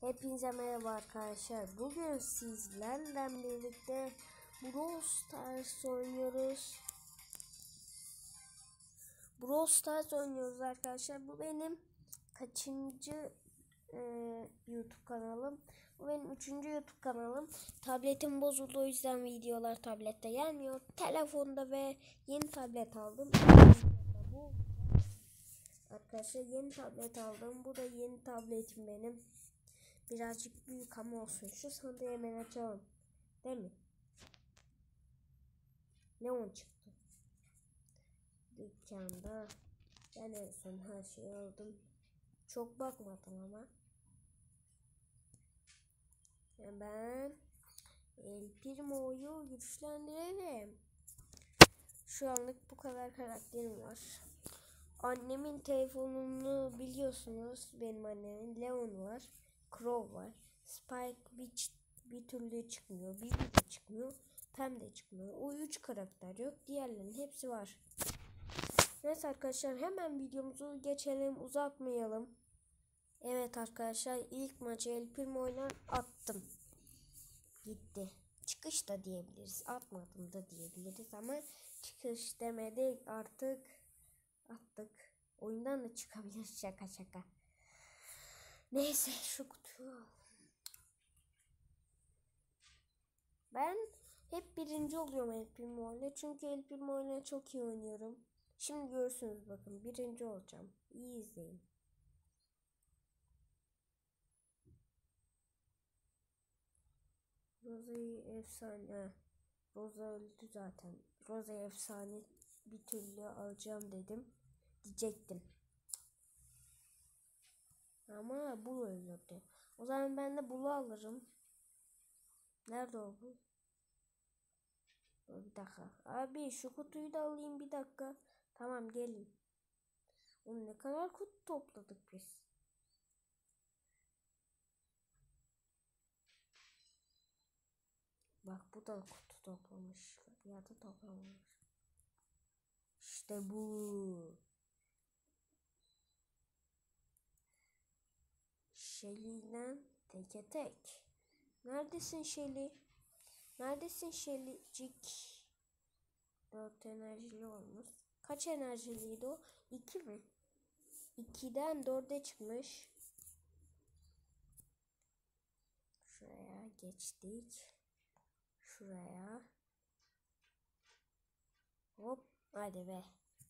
Hepinize merhaba arkadaşlar. Bugün sizlerle birlikte Brawl Stars oynuyoruz. Arkadaşlar. Bu benim kaçıncı YouTube kanalım? Bu benim 3. YouTube kanalım. Tabletim bozuldu, o yüzden videolar tablette gelmiyor. Telefonda ve yeni tablet aldım. Bu arkadaşlar yeni tablet aldım. Bu da yeni tabletim benim. Birazcık büyük ama olsun. Şu sandığı hemen açalım. Değil mi? Leon çıktı. Dükkanda. Ben en son her şeyi aldım. Çok bakmadım ama. Ben El Primo'yu güçlendirelim. Şu anlık bu kadar karakterim var. Annemin telefonunu biliyorsunuz. Benim annemin Leon var. Crow var. Spike bir türlü çıkmıyor. Bibi de çıkmıyor. Pam de çıkmıyor. O 3 karakter yok. Diğerlerinin hepsi var. Neyse arkadaşlar, hemen videomuzu geçelim. Uzatmayalım. Evet arkadaşlar, ilk maçı El Primo'yla attım. Gitti. Çıkış da diyebiliriz. Atmadım da diyebiliriz ama çıkış demedik, artık attık. Oyundan da çıkabilir, şaka. Neyse, şu kutuyu. Ben hep birinci oluyorum El Primo'yla. Çünkü El Primo'yla çok iyi oynuyorum. Şimdi görürsünüz, bakın birinci olacağım. İyi izleyin. Rosa'yı efsane. Rosa öldü zaten. Rosa'yı efsane bir türlü alacağım diyecektim. Ama Bull öldürdü. O zaman ben de Bull'u alırım. Nerede o Bull? Bir dakika. Abi şu kutuyu da alayım, bir dakika. Tamam, gelin. Oğlum, ne kadar kutu topladık biz. Bak, bu da kutu toplamış. Ya da toplamamış. İşte bu. Shelly'den teke tek. Neredesin Shelly? Neredesin Shelly'cik? 4 enerjili olmuş. Kaç enerjiliydi o? 2 mi? 2'den 4'e çıkmış. Şuraya geçtik. Şuraya. Hop. Hadi be.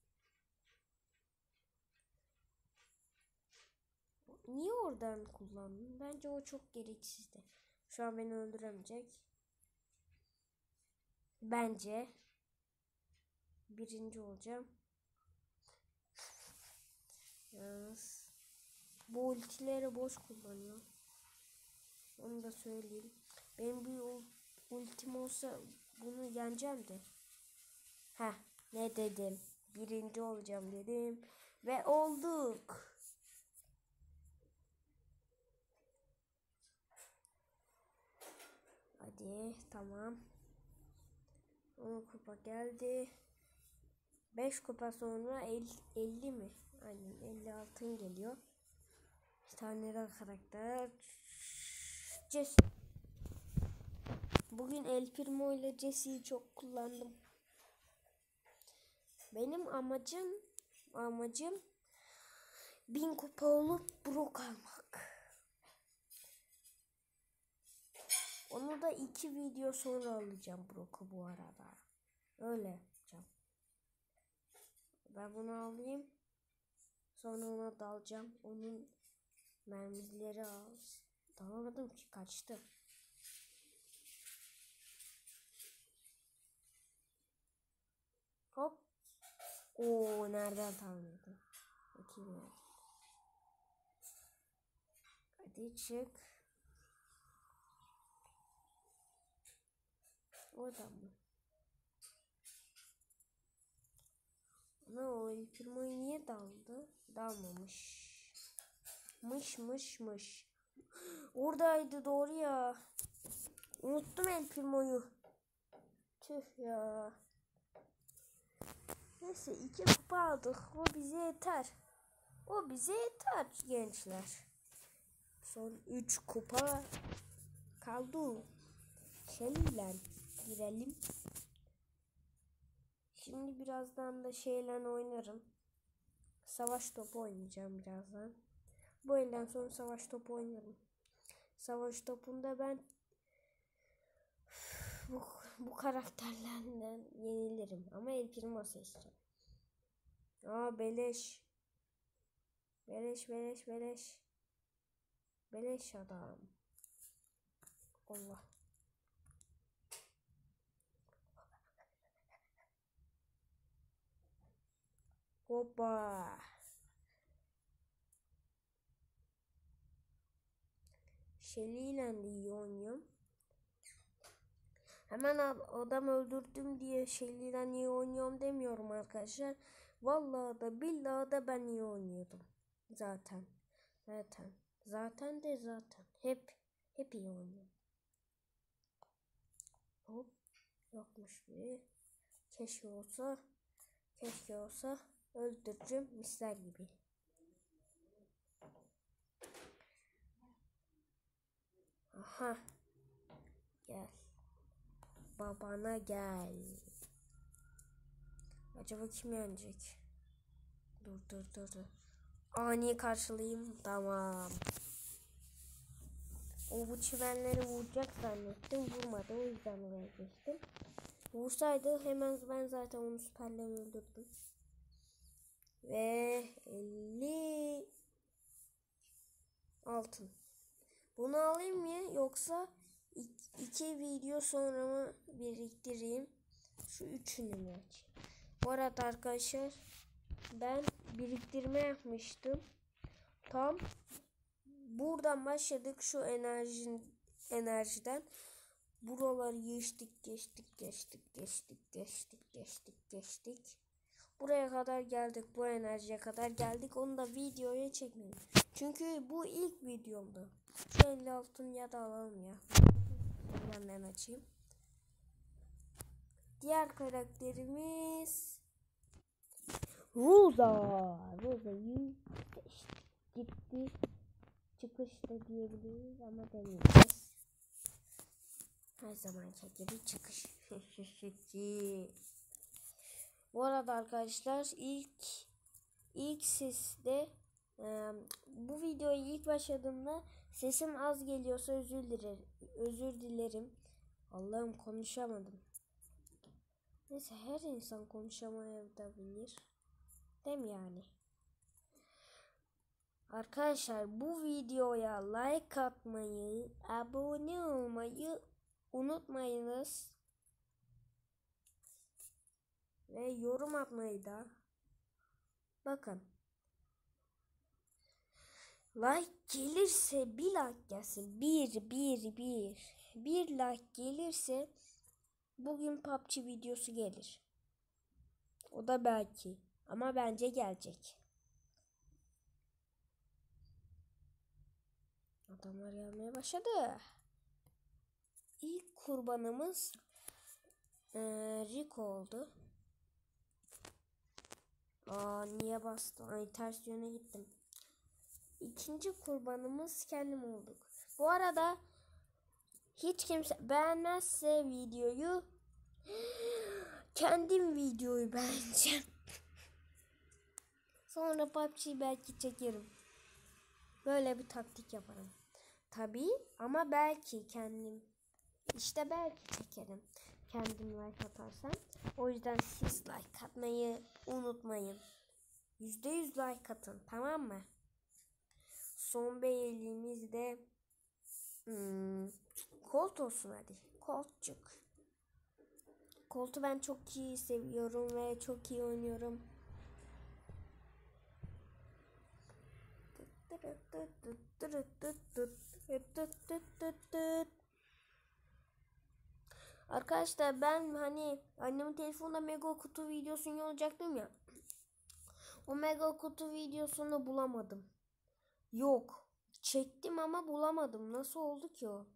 Niye oradan kullandın? Bence o çok gereksizdi. Şu an beni öldüremeyecek. Bence birinci olacağım. Yalnız bu ultileri boş kullanıyor. Onu da söyleyeyim. Benim bir ultim olsa bunu yeneceğim de. Ne dedim? Birinci olacağım dedim. Ve olduk. Hadi tamam. 10 kupa geldi. 5 kupa sonra 50 mi? Aynen 50 altın geliyor. Bir tane daha karakter. Jesse. Bugün El Primo ile Jesse'yi çok kullandım. Benim amacım 1000 kupa olup Brock almak. Onu da 2 video sonra alacağım Brock'u bu arada. Öyle yapacağım. Ben bunu alayım. Sonra ona dalacağım. Onun mermileri az. Dalamadım ki, kaçtı. Hop. Oo, nereden tanıdım? Bakayım. Hadi çık. Oradan mı? Ama o El Primo'yu niye daldı? Dalmamış. Mış. Oradaydı, doğru ya. Unuttum El Primo'yu. Tüh ya. Neyse, 2 kupa aldık. O bize yeter gençler. Son 3 kupa kaldı. Seninle girelim. Şimdi birazdan da şeyle oynarım. Savaş topu oynayacağım birazdan. Bu elden sonra savaş topu oynarım. Savaş topunda ben bu karakterlerden yenilirim. Ama El Primo seçeceğim. Aa beleş. Beleş beleş beleş. Beleş adam. Allah. Hoppa. Shelly ile de iyi oynuyorum. Hemen adam öldürdüm diye Shelly ile iyi oynuyorum demiyorum arkadaşlar. Vallahi da billahi da ben iyi oynuyordum. Zaten. Zaten. Hep iyi oynuyorum. Hop. Yokmuş gibi. Keşke olsa öldürürüm misler gibi. Aha. Gel. Babana gel. Acaba kim yenecek? Dur. Ani karşılayayım. Tamam. Bu çimenleri vuracak zannettim. Vurmadı. O yüzden oraya geçtim. Vursaydı hemen ben zaten onu süperle öldürdüm. Ve 50 altın. Bunu alayım mı yoksa 2 video sonra mı biriktireyim? Şu üçünü mü açayım? Bu arada arkadaşlar ben biriktirme yapmıştım. Tam buradan başladık şu enerjiden. Buraları geçtik. Buraya kadar geldik. Bu enerjiye kadar geldik. Onu da videoya çekmedim. Çünkü bu ilk videomdu. Şu 50 altın ya da alalım ya. Hemen açayım. Diğer karakterimiz Rosa'yı gitti. Çıkışta diyebiliriz ama demeyeceğiz. Her zamanki gibi çıkış. Bu arada arkadaşlar ilk sesde bu videoya ilk başladığımda sesim az geliyorsa özür dilerim. Allah'ım konuşamadım. Neyse her insan konuşamayabilir. Değil mi yani? Arkadaşlar bu videoya like atmayı, abone olmayı unutmayınız. Ve yorum atmayı da. Bakın. Like gelirse bir like gelsin. Bir like gelirse bugün PUBG videosu gelir. O da belki. Ama bence gelecek. Adamlar gelmeye başladı. İlk kurbanımız Rico oldu. Niye bastım? Ay ters yöne gittim. İkinci kurbanımız kendim olduk. Bu arada hiç kimse beğenmezse videoyu kendim videoyu beğeneceğim. Sonra PUBG'yi belki çekerim. Böyle bir taktik yaparım. Tabii ama belki kendim belki çekerim. Kendim like atarsam. O yüzden siz like atmayı unutmayın. %100 like atın, tamam mı? Son beğenimiz de Colt olsun hadi. Colt'cuk. Colt'u ben çok iyi seviyorum ve çok iyi oynuyorum. Arkadaşlar ben hani annemin telefonunda mega kutu videosunu olacaktım ya. O mega kutu videosunu bulamadım. Yok. Çektim ama bulamadım. Nasıl oldu ki o?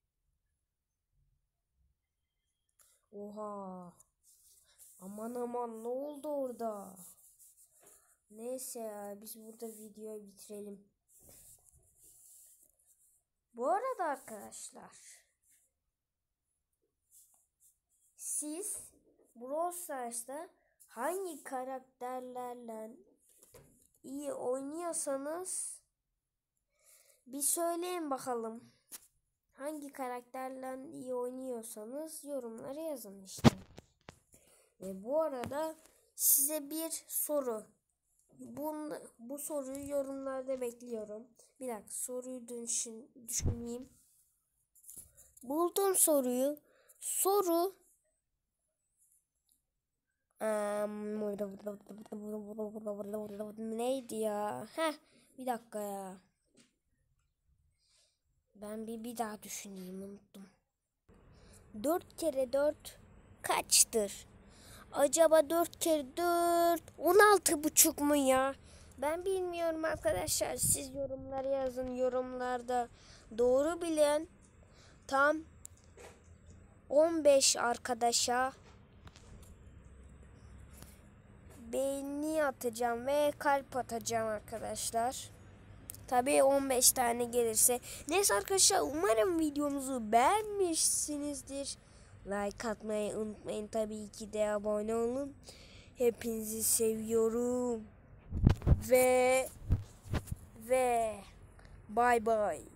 Oha. Aman ne oldu orada? Neyse ya biz burada videoyu bitirelim. arkadaşlar, siz Brawl Stars'ta hangi karakterlerle iyi oynuyorsanız bir söyleyin bakalım. Hangi karakterle iyi oynuyorsanız yorumlara yazın işte. Ve bu arada size bir soru. Bu soruyu yorumlarda bekliyorum. Bir dakika, soruyu düşüneyim. Buldum soruyu. Soru neydi ya? Bir dakika ya. Ben bir daha düşüneyim, unuttum. 4 kere 4 kaçtır? Acaba 4 kere 4 16,5 mu ya? Ben bilmiyorum arkadaşlar. Siz yorumlara yazın. Yorumlarda doğru bilen tam 15 arkadaşa beğeni atacağım ve kalp atacağım arkadaşlar. Tabii 15 tane gelirse. Neyse arkadaşlar, umarım videomuzu beğenmişsinizdir. Like atmayı unutmayın. Tabii ki de abone olun. Hepinizi seviyorum. Ve bye bye.